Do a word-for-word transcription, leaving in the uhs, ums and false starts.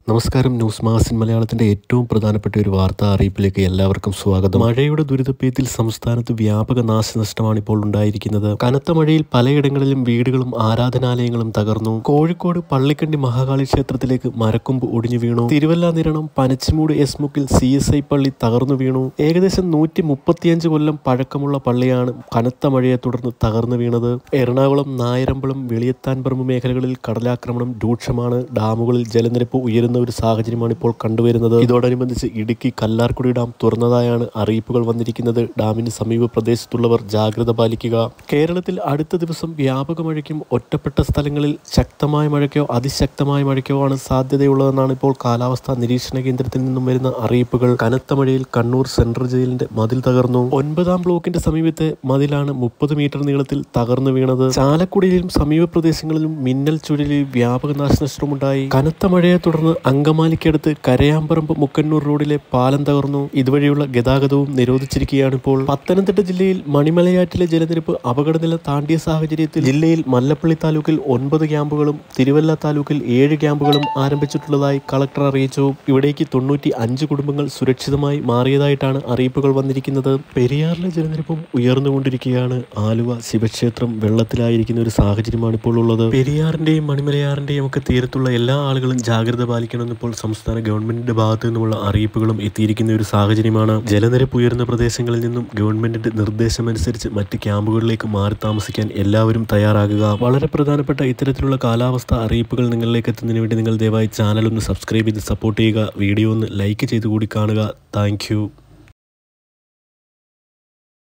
നമസ്കാരം. ന്യൂസ് മാസിൻ മലയാളത്തിന്റെ ഏറ്റവും പ്രധാനപ്പെട്ട ഒരു വാർത്താ അറിയിപ്പിലേക്ക് എല്ലാവർക്കും സ്വാഗതം. മഴയുടെ ദുരിതപ്പേത്തിൽ സംസ്ഥാനത്ത് വ്യാപക നാശനഷ്ടമാണ് ഇപ്പോൾ ഉണ്ടായിരിക്കുന്നത്. കനത്ത മഴയിൽ പലയിടങ്ങളിലും വീടുകളും ആരാധനാലയങ്ങളും തകർന്നു. കോഴിക്കോട് പള്ളിക്കണ്ടി മഹാകാളി ക്ഷേത്രത്തിലേക്ക് മരക്കൊമ്പ് ഒടിഞ്ഞു വീണു. തിരുവല്ല നിരണം പനച്ചിമൂട് എസ്മുക്കിൽ സി എസ് ഐ പള്ളി തകർന്നു വീണു. ഏകദേശം നൂറ്റി മുപ്പത്തിയഞ്ച് കൊല്ലം പഴക്കമുള്ള പള്ളിയാണ് കനത്ത മഴയെ തുടർന്ന് തകർന്നു വീണത്. എറണാകുളം, നായരമ്പലം, വെളിയത്താൻപറമ്പ് മേഖലകളിൽ കടലാക്രമണം രൂക്ഷമാണ്. ഡാമുകളിൽ ജലനിരപ്പ് ഉയരുന്ന ഒരു സാഹചര്യമാണ് ഇപ്പോൾ കണ്ടുവരുന്നത്. ഇതോടനുബന്ധിച്ച് ഇടുക്കി കല്ലാർക്കുടി ഡാം തുറന്നതായാണ് അറിയിപ്പുകൾ വന്നിരിക്കുന്നത്. ഡാമിന് സമീപ പ്രദേശത്തുള്ളവർ ജാഗ്രത പാലിക്കുക. കേരളത്തിൽ അടുത്ത ദിവസം വ്യാപക മഴയ്ക്കും ഒറ്റപ്പെട്ട സ്ഥലങ്ങളിൽ ശക്തമായ മഴയ്ക്കോ അതിശക്തമായ മഴയ്ക്കോ ആണ് സാധ്യതയുള്ളതെന്നാണ് ഇപ്പോൾ കാലാവസ്ഥാ നിരീക്ഷണ കേന്ദ്രത്തിൽ നിന്നും വരുന്ന അറിയിപ്പുകൾ. കനത്ത മഴയിൽ കണ്ണൂർ സെൻട്രൽ ജയിലിന്റെ മതിൽ തകർന്നു. ഒൻപതാം ബ്ലോക്കിന്റെ സമീപത്തെ മതിലാണ് മുപ്പത് മീറ്റർ നീളത്തിൽ തകർന്നു വീണത്. ചാലക്കുടിയിലും സമീപ പ്രദേശങ്ങളിലും മിന്നൽ ചുഴലിൽ വ്യാപക നാശനഷ്ടമുണ്ടായി. കനത്ത മഴയെ തുടർന്ന് അങ്കമാലിക്കടുത്ത് കരയാമ്പറമ്പ് മുക്കന്നൂർ റോഡിലെ പാലം തകർന്നു. ഇതുവഴിയുള്ള ഗതാഗതവും നിരോധിച്ചിരിക്കുകയാണ്. ഇപ്പോൾ പത്തനംതിട്ട ജില്ലയിൽ മണിമലയാറ്റിലെ ജലനിരപ്പ് അപകടനില താണ്ടിയ സാഹചര്യത്തിൽ ജില്ലയിൽ മല്ലപ്പള്ളി താലൂക്കിൽ ഒൻപത് ക്യാമ്പുകളും തിരുവല്ല താലൂക്കിൽ ഏഴ് ക്യാമ്പുകളും ആരംഭിച്ചിട്ടുള്ളതായി കളക്ടർ അറിയിച്ചു. ഇവിടേക്ക് തൊണ്ണൂറ്റി അഞ്ച് കുടുംബങ്ങൾ സുരക്ഷിതമായി മാറിയതായിട്ടാണ് അറിയിപ്പുകൾ വന്നിരിക്കുന്നത്. പെരിയാറിലെ ജലനിരപ്പും ഉയർന്നുകൊണ്ടിരിക്കുകയാണ്. ആലുവ ശിവക്ഷേത്രം വെള്ളത്തിലായിരിക്കുന്ന ഒരു സാഹചര്യമാണ് ഇപ്പോൾ ഉള്ളത്. പെരിയാറിന്റെയും മണിമലയാറിന്റെയും ഒക്കെ തീരത്തുള്ള എല്ലാ ആളുകളും ജാഗ്രത പാലിക്കണം ഇപ്പോൾ സംസ്ഥാന ഗവൺമെന്റിന്റെ ഭാഗത്തു നിന്നുമുള്ള അറിയിപ്പുകളും എത്തിയിരിക്കുന്ന ഒരു സാഹചര്യമാണ്. ജലനിരപ്പ് ഉയർന്ന പ്രദേശങ്ങളിൽ നിന്നും ഗവൺമെന്റിന്റെ നിർദ്ദേശമനുസരിച്ച് മറ്റ് ക്യാമ്പുകളിലേക്ക് മാറി താമസിക്കാൻ എല്ലാവരും തയ്യാറാകുക. വളരെ പ്രധാനപ്പെട്ട ഇത്തരത്തിലുള്ള കാലാവസ്ഥ അറിയിപ്പുകൾ നിങ്ങളിലേക്ക് എത്തുന്നതിന് വേണ്ടി നിങ്ങൾ ദയവായി ചാനൽ ഒന്ന് സബ്സ്ക്രൈബ് ചെയ്ത് സപ്പോർട്ട് ചെയ്യുക. വീഡിയോ ഒന്ന് ലൈക്ക് ചെയ്ത് കൂടി കാണുക. താങ്ക്